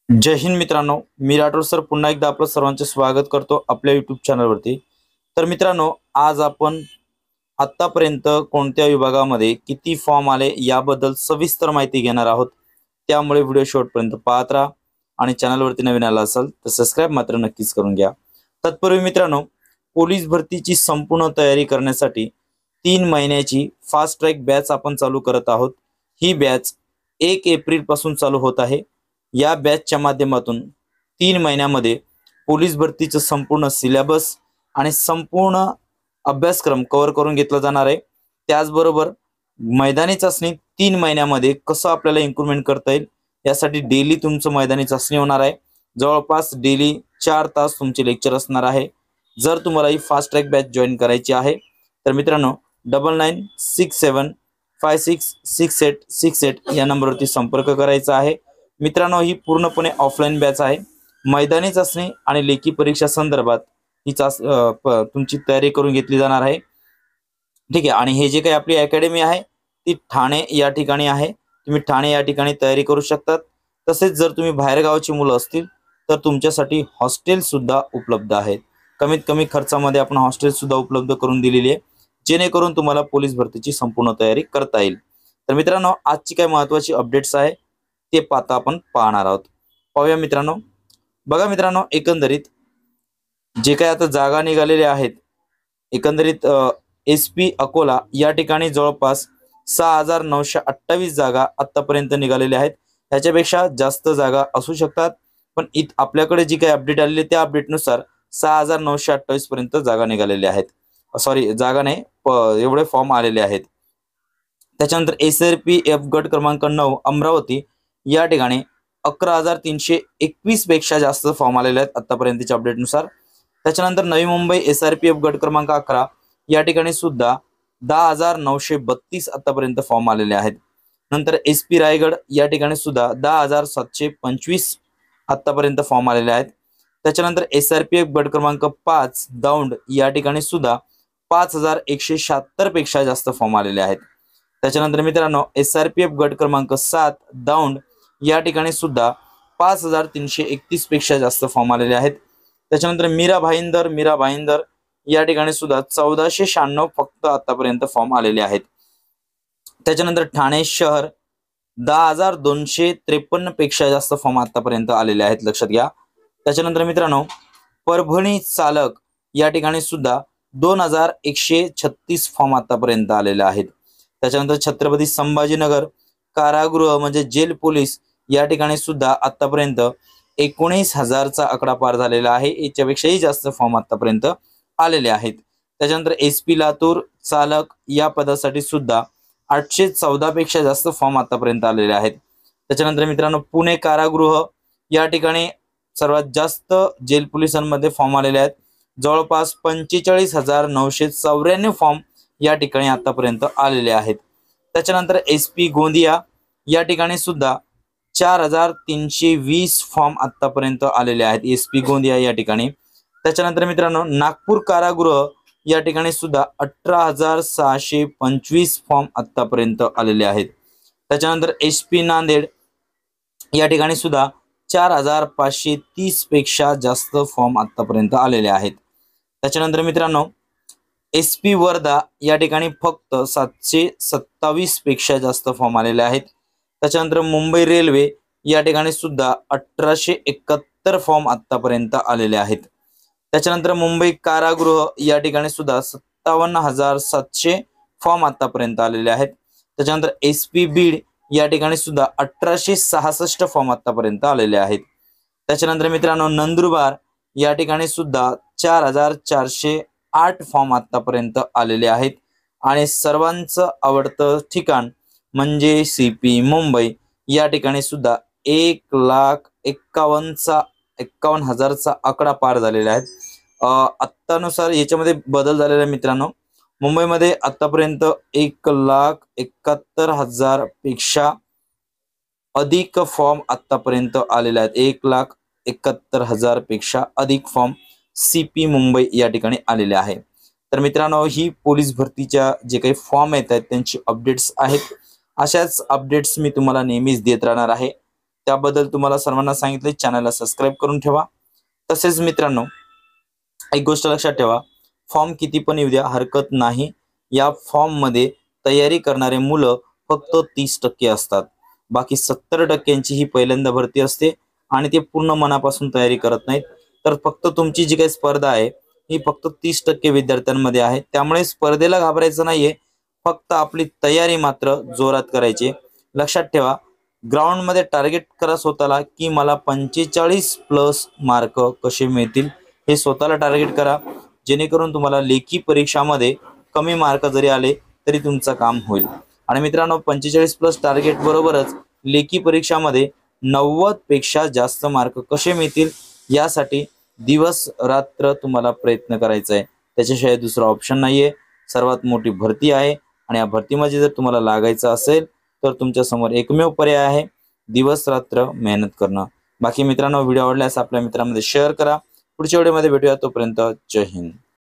जय हिंद मित्रांनो, मी राठोड सर पुन्हा एकदा आपलं सर्वांचे स्वागत करतो आपल्या यूट्यूब चॅनलवरती। तर मित्रांनो, आज आपण आतापर्यंत कोणत्या विभागामध्ये किती फॉर्म आले याबद्दल सविस्तर माहिती घेणार आहोत। त्यामुळे व्हिडिओ शेवटपर्यंत पाहत राहा आणि चॅनलवरती नवीन आला असाल तर सबस्क्राइब मात्र नक्कीच करून घ्या। तत्पूर्वी मित्रांनो, पोलीस भरतीची संपूर्ण तयारी करण्यासाठी 3 महिन्याची फास्ट ट्रॅक बॅच आपण चालू करत आहोत। ही बॅच 1 एप्रिल पासून चालू होत आहे। या बॅचच्या माध्यमातून 3 महिन्यामध्ये पोलीस भरतीचं संपूर्ण सिलेबस आणि संपूर्ण अभ्यासक्रम कव्हर करून घेतला जाणार आहे। त्याचबरोबर मैदानी चाचणी 3 महिन्यामध्ये कसं आपल्याला इम्प्रूव्हमेंट करता येईल यासाठी डेली तुमचं मैदानी चाचणी होणार आहे। जवळपास डेली 4 तास तुमचे लेक्चर असणार आहे। जर तुम्हाला ही फास्ट ट्रॅक बॅच जॉईन करायची आहे तर मित्रांनो 9967566868 या नंबरवरती संपर्क करायचा आहे। मित्रांनो, ही पूर्णपणे ऑफलाइन बॅच आहे। मैदानी चाचणी आणि लेखी परीक्षा संदर्भात ही तुमची तयारी करून घेतली जाणार आहे। ठीक आहे, आणि हे जे काही आपली अकॅडमी आहे ती ठाणे या ठिकाणी आहे। तुम्ही ठाणे या ठिकाणी तयारी करू शकतात। तसेच जर तुम्ही बाहेर गावची मुलं असतील तर तुमच्यासाठी हॉस्टेल सुद्धा उपलब्ध आहेत। कमीत कमी खर्चामध्ये आपण हॉस्टेल सुद्धा उपलब्ध करून दिलेली आहे, जेणेकरून तुम्हाला पोलीस भरतीची संपूर्ण तयारी करता येईल। तर मित्रांनो, आजची काय महत्त्वाची अपडेट्स आहे ते आपण पाहणार आहोत। पाहूया मित्रांनो। बघा मित्रांनो, एकंदरीत जे काही आता जागा निघालेल्या आहेत, एकंदरीत SP अकोला या ठिकाणी जवळपास 6928 जागा आतापर्यंत निघालेल्या आहेत। त्याच्यापेक्षा जास्त जागा असू शकतात, पण आपल्याकडे जी काही अपडेट आलेली त्या अपडेटनुसार 6928 पर्यंत जागा निघालेल्या आहेत। सॉरी, जागा नाही, एवढे फॉर्म आलेले आहेत। त्याच्यानंतर SRPF गट क्रमांक 9 अमरावती या ठिकाणी 11321 पेक्षा जास्त फॉर्म आलेले आहेत आतापर्यंतच्या अपडेटनुसार। त्याच्यानंतर नवी मुंबई SRPF गट क्रमांक 11 या ठिकाणी सुद्धा 10932 आतापर्यंत फॉर्म आलेले आहेत। नंतर SP रायगड या ठिकाणी सुद्धा 10725 आतापर्यंत फॉर्म आलेले आहेत। त्याच्यानंतर SRPF गट क्रमांक 5 दौंड या ठिकाणी सुद्धा 5176 पेक्षा जास्त फॉर्म आलेले आहेत। त्याच्यानंतर मित्रांनो, SRPF गट क्रमांक 7 दौंड या ठिकाणी सुद्धा 5331 पेक्षा जास्त फॉर्म आलेले आहेत। त्याच्यानंतर मीरा भाईंदर या ठिकाणी सुद्धा 1496 फक्त आतापर्यंत फॉर्म आलेले आहेत। त्याच्यानंतर ठाणे शहर 10253 पेक्षा जास्त फॉर्म आतापर्यंत आलेले आहेत, लक्षात घ्या। त्याच्यानंतर मित्रांनो, परभणी चालक या ठिकाणी सुद्धा 2136 फॉर्म आतापर्यंत आलेले आहेत। त्याच्यानंतर छत्रपती संभाजीनगर कारागृह म्हणजे जेल पोलीस या ठिकाणी सुद्धा आतापर्यंत 19000चा आकडा पार झालेला आहे। याच्यापेक्षाही जास्त फॉर्म आतापर्यंत आलेले आहेत। त्याच्यानंतर SP लातूर चालक या पदासाठी सुद्धा 814 पेक्षा जास्त फॉर्म आतापर्यंत आलेले आहेत। त्याच्यानंतर मित्रांनो, पुणे कारागृह या ठिकाणी सर्वात जास्त जेल पोलिसांमध्ये फॉर्म आलेले आहेत। जवळपास 45994 फॉर्म या ठिकाणी आतापर्यंत आलेले आहेत। त्याच्यानंतर SP गोंदिया या ठिकाणी सुद्धा 4320 फॉर्म आतापर्यंत आलेले आहेत, SP गोंदिया या ठिकाणी। त्याच्यानंतर मित्रांनो, नागपूर कारागृह या ठिकाणी सुद्धा 18625 फॉर्म आतापर्यंत आलेले आहेत। त्याच्यानंतर SP नांदेड या ठिकाणी सुद्धा 4530 पेक्षा जास्त फॉर्म आतापर्यंत आलेले आहेत। त्याच्यानंतर मित्रांनो, SP वर्धा या ठिकाणी फक्त 727 पेक्षा जास्त फॉर्म आलेले आहेत। त्याच्यानंतर मुंबई रेल्वे या ठिकाणी सुद्धा 1871 फॉर्म आतापर्यंत आलेले आहेत। त्याच्यानंतर मुंबई कारागृह या ठिकाणी सुद्धा 57700 फॉर्म आतापर्यंत आलेले आहेत। त्याच्यानंतर SP बीड या ठिकाणी सुद्धा 1866 फॉर्म आतापर्यंत आलेले आहेत। त्याच्यानंतर मित्रांनो, नंदुरबार या ठिकाणी सुद्धा 4408 फॉर्म आतापर्यंत आलेले आहेत। आणि सर्वांचं आवडतं ठिकाण म्हणजे CP मुंबई या ठिकाणी सुद्धा 1,51,000चा आकडा पार झालेला आहे। आत्तानुसार याच्यामध्ये बदल झालेला आहे मित्रांनो। मुंबईमध्ये आतापर्यंत 1,71,000 पेक्षा अधिक फॉर्म आतापर्यंत आलेले आहेत। 1,71,000 पेक्षा अधिक फॉर्म CP मुंबई या ठिकाणी आलेले आहे। तर मित्रांनो, ही पोलीस भरतीच्या जे काही फॉर्म येत आहेत त्यांची अपडेट्स आहेत। अशाच अपडेट्स मी तुम्हाला नेहमीच देत राहणार आहे। त्याबद्दल तुम्हाला सर्वांना सांगितले चॅनलला सबस्क्राईब करून ठेवा। तसेच मित्रांनो एक गोष्ट लक्षात ठेवा, फॉर्म किती पण येऊ द्या हरकत नाही, या फॉर्म मध्ये तयारी करणारे मुलं फक्त 30% असतात, बाकी 70% ही पहिल्यांदा भरती असते आणि ते पूर्ण मनापासून तयारी करत नाहीत। तर फक्त तुमची जी काही स्पर्धा आहे ही फक्त 30% विद्यार्थ्यांमध्ये आहे, त्यामुळे स्पर्धेला घाबरायचं नाहीये, फक्त आपली तयारी मात्र जोरात करायची। लक्षात ठेवा, ग्राउंड मध्ये टार्गेट करा स्वतःला की मला 45+ मार्क कसे मिळतील हे स्वतःला टार्गेट करा, जेणेकरून तुम्हाला लेखी परीक्षामध्ये कमी मार्क जरी आले तरी तुमचं काम होईल। आणि मित्रांनो 45+ टार्गेट बरोबरच लेखी परीक्षामध्ये 90 पेक्षा जास्त मार्क कसे मिळतील यासाठी दिवस रात्र तुम्हाला प्रयत्न करायचा आहे, त्याच्याशिवाय दुसरा ऑप्शन नाहीये। सर्वात मोठी भरती आहे आणि या भरतीमध्ये जर तुम्हाला लागायचं असेल तर तुमच्या समोर एकमेव पर्याय आहे, दिवस रात्र मेहनत करणं। बाकी मित्रांनो व्हिडिओ आवडल्यास आपल्या मित्रांमध्ये शेअर करा। पुढच्या व्हिडिओमध्ये भेटूया, तोपर्यंत जय हिंद।